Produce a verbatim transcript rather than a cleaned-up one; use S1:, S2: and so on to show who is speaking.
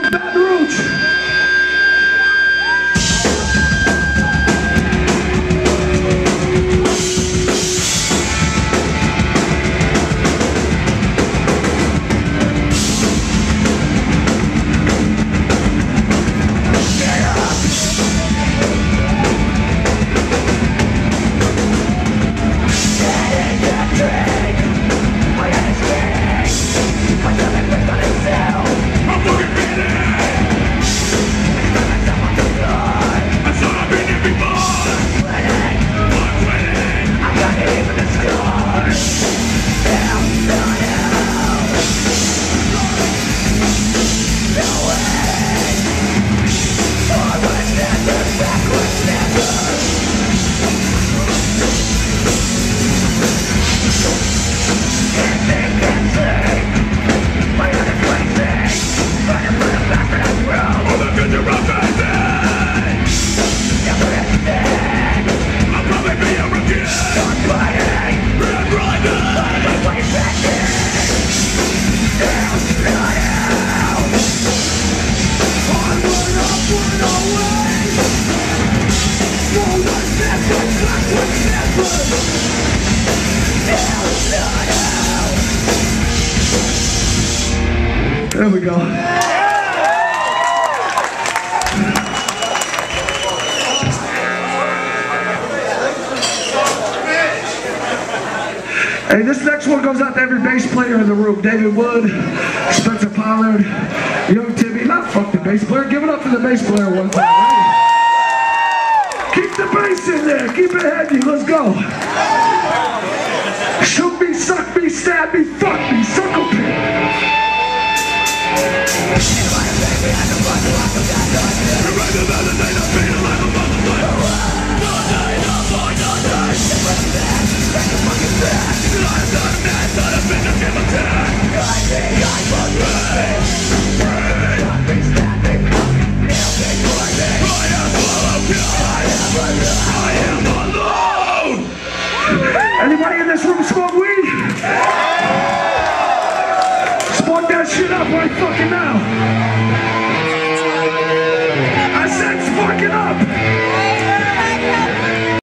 S1: from Baton Rouge. There we go. Hey, this next one goes out to every bass player in the room. David Wood, Spencer Pollard, Young Timmy. Not fuck the bass player. Give it up for the bass player one time. Right? Keep the bass in there. Keep it heavy. Let's go. Shoot me, suck me, stab me, fuck me, suckle pit. Anybody in this room smoke weed? Smoke that shit up right fucking now. I said smoke it up.